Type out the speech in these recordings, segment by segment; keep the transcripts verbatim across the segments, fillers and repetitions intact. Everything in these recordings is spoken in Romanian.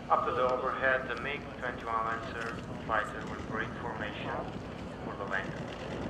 Up to the overhead, the MiG twenty-one Lancer fighter will break formation for the landing.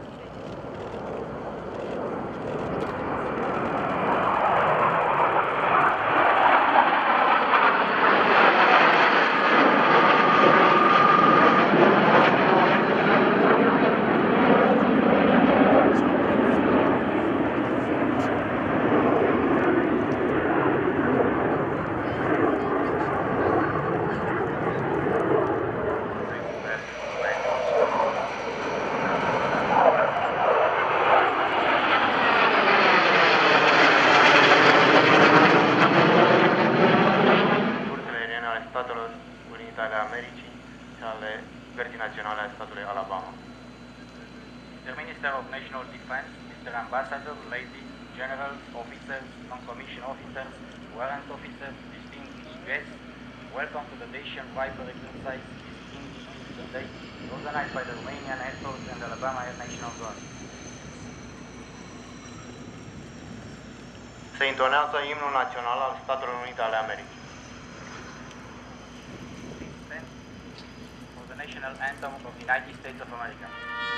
Statelor Unite ale Americii și ale Gărzii Naționale ale statului Alabama. The Minister of National Defense, Mister Ambassador, ladies, generals, officers, non-commissioned officers, warrant officers, distinguished guests, welcome to the Dacian Viper exercise distinguished today, organized by the Romanian Air Force and Alabama Air National Guard. Se intonează imnul național al Statelor Unite ale Americii. For the national anthem of the United States of America.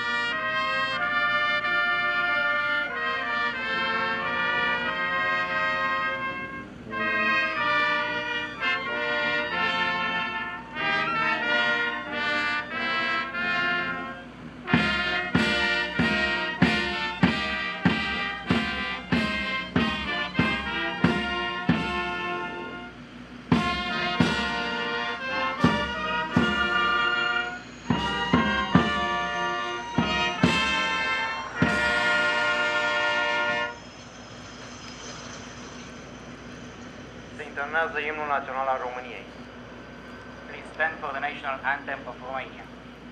Se intonează imnul național al României. Please stand for the national anthem of Romania.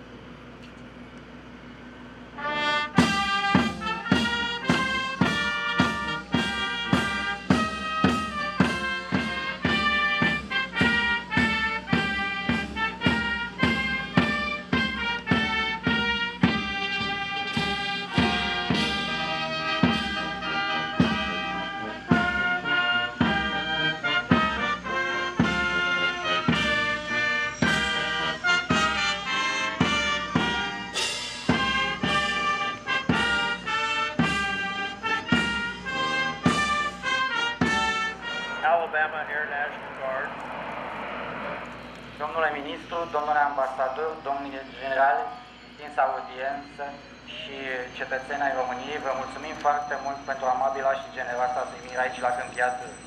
Alabama Air National Guard. Domnule ministru, domnule ambasador, domnule general, stinsă audiență și cetățeni ai României, vă mulțumim foarte mult pentru amabila și generoasa primire aici la Câmpia Târgu.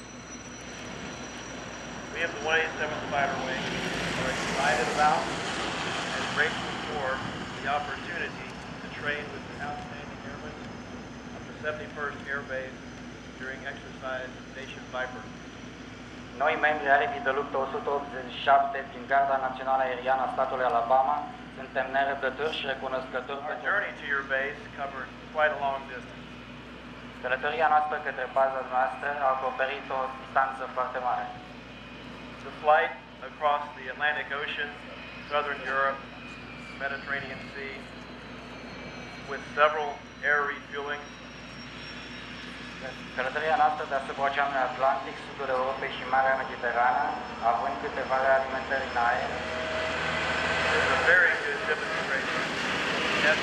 We of the one eighty-seventh Fighter Wing are excited about and grateful for the opportunity to train with the outstanding airmen of the seventy-first Air Base during exercise Dacian Viper. Noi, membrii aripii de luptă o sută optzeci și șapte din Garda Națională Aeriană a statului Alabama, suntem nerăbdători și recunoscători Our pentru journey to your base covered quite a long distance. călătoria noastră către baza noastră a acoperit o distanță foarte mare. The flight across the Atlantic Ocean, southern Europe, Mediterranean Sea, with several air refueling. Călătoria noastră deasupra Oceanului Atlantic, sudul Europei și Marea Mediterană, având câteva realimentări în aer, is a very good demonstration. Yes.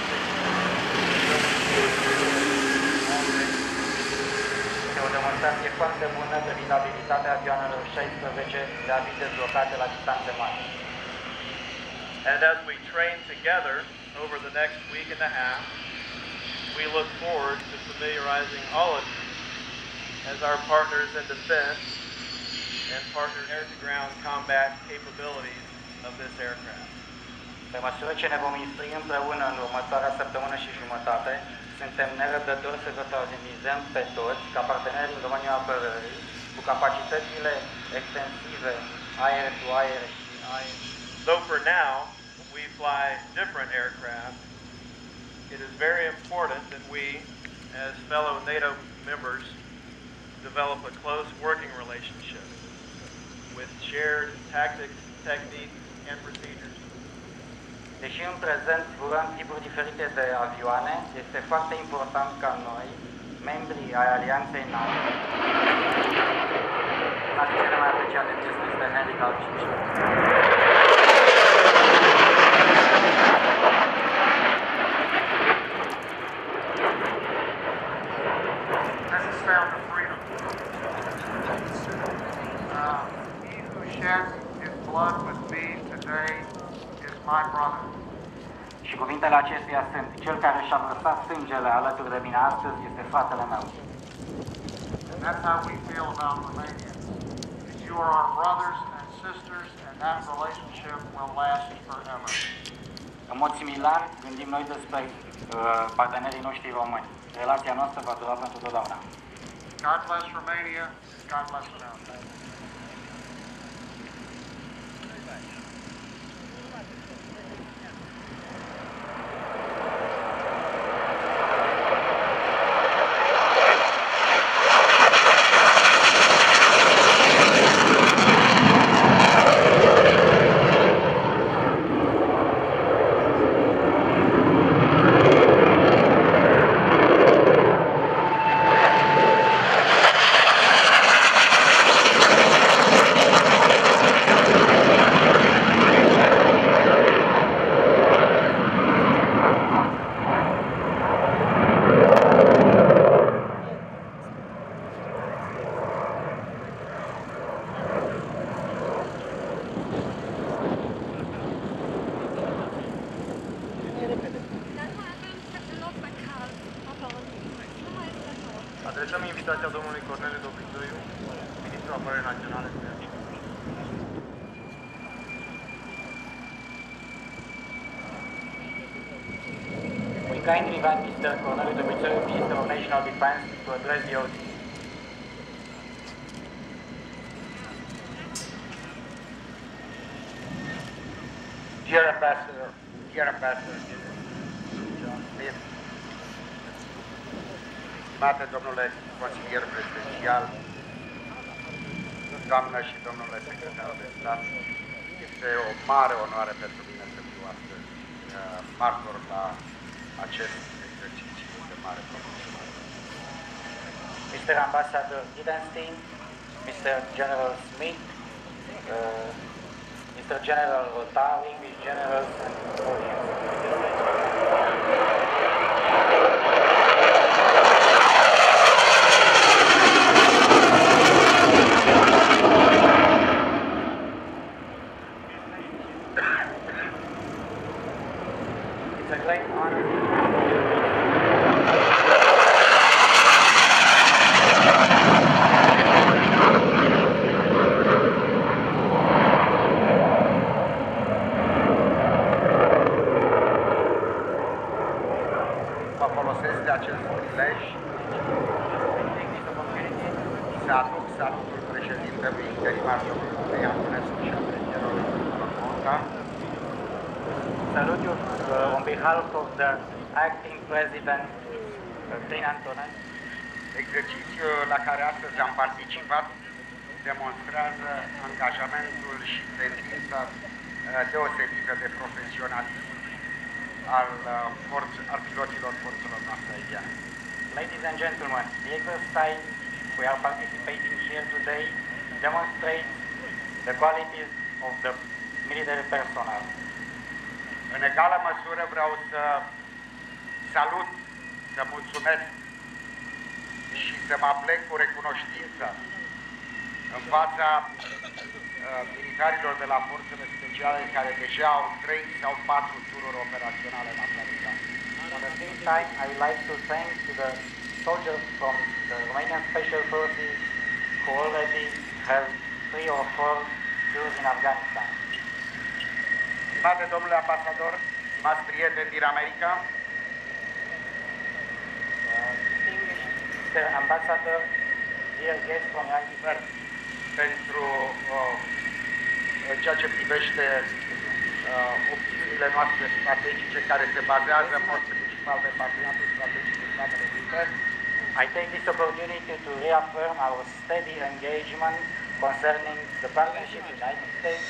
este o demonstrație foarte bună de ridabilitatea avioanelor șaisprezece de a fi dezblocate la distanțe mari. And as we train together over the next week and a half, we look forward to familiarizing all of you as our partners in defense and partner air-to-ground combat capabilities of this aircraft. Pe măsură ce ne vom instrui împreună în următoarea săptămână și jumătate, suntem nerăbdători să vă organizăm pe toți ca parteneri în domeniul apărării, cu capacitățile extensive aer-to-aer și aer. Though for now we fly different aircraft, it is very important that we, as fellow NATO members, develop a close working relationship with shared tactics, techniques, and procedures. Deși în prezent zburăm tipuri diferite de avioane, este foarte important ca noi, membrii ai Alianței NATO, una din cele mai apreciate piese este Henry Capital Chișinău. This is sound of freedom. Uh, he who sheds his blood with me today is my brother. Și cuvintele acestuia sunt: cel care și-a vărsat sângele alături de mine astăzi este fratele meu. And that's how we feel about Romania. You are our brothers and sisters, and that relationship will last forever. În mod similar, gândim noi despre uh, partenerii noștri români. Relația noastră va dura pentru totdeauna. God bless Romania. God bless America. Adresăm invitația domnului Corneliu Dobrindoiu, ministrul apărării naționale. We kindly invite Mister Corneliu Dobrindoiu, Minister of National Defense, to address the oath. Dear Ambassador, dear Ambassador, John Smith, stimate domnule consilier prezidențial, doamnă și domnule secretar de stat, este o mare onoare pentru mine să fiu astăzi martor la acest exercițiu de mare profesionalism. Mister Ambassador Gidenstein, Mister General Smith, uh, Mister General Rotari, English Generals and audience. It's a great honor. Mă folosesc de acest prilej să aduc salutul președintelui interimar domnului Antonescu și a premierului Conta. Salute you uh, on behalf of the acting president, uh, Prin Antonescu. Exercițiul la care astăzi am participat demonstrează angajamentul și tendința uh, deosebită de profesionalism al, uh, forț, al piloților forțelor noastre aeriene. Ladies and gentlemen, the exercise we are participating here today demonstrates the qualities of the military personnel. În egală măsură vreau să salut, să mulțumesc și să mă aplec cu recunoștință în fața uh, militarilor de la forțele speciale care deja au trei sau patru tururi operaționale în Afganistan. At the same time, I would like to thank to the soldiers from the Romanian Special Forces who already have three or four tours in Afghanistan. Stimate domnule ambasador, stimați prieteni din America, Uh, distinguished Mister Ambassador, dear guests from the United States, pentru uh, în ceea ce privește uh, opțiunile noastre strategice care se bazează în mod principal pe parteneriatul strategic cu Statele Unite. I take this opportunity to reaffirm our steady engagement concerning the partnership with the United States.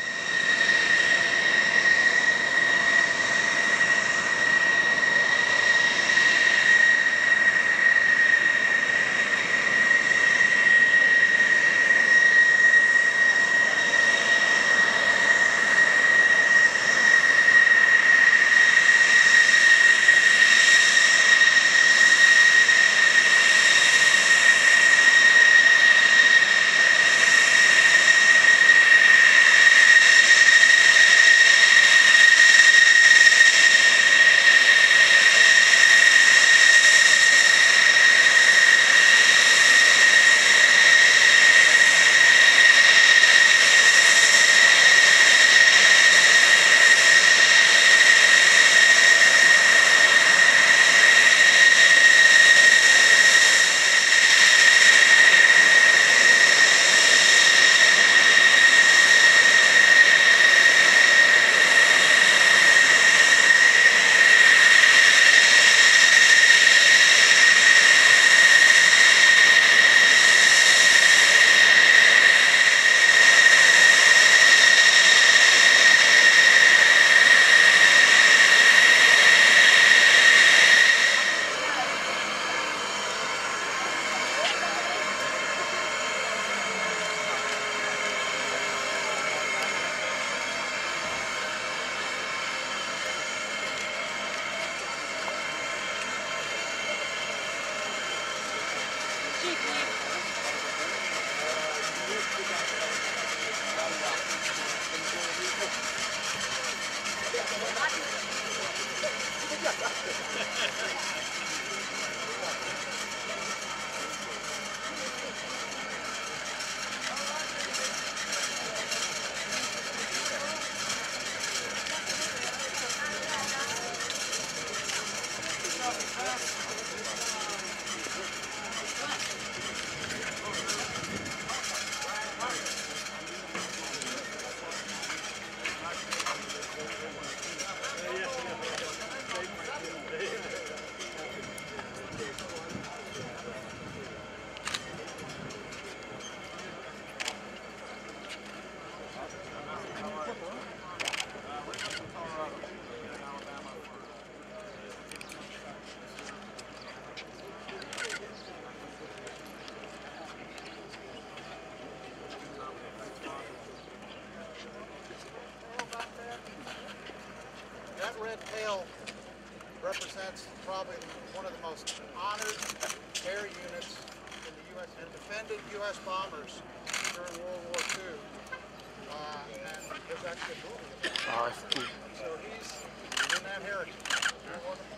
red tail represents probably one of the most honored air units in the U S and defended U S bombers during World War Two. Uh, and there's actually a movie about it. Oh, that's cool. So he's in that heritage. Isn't that wonderful?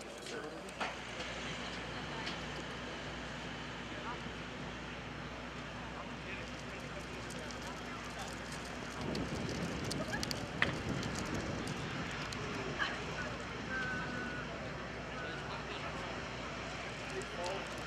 Thank you.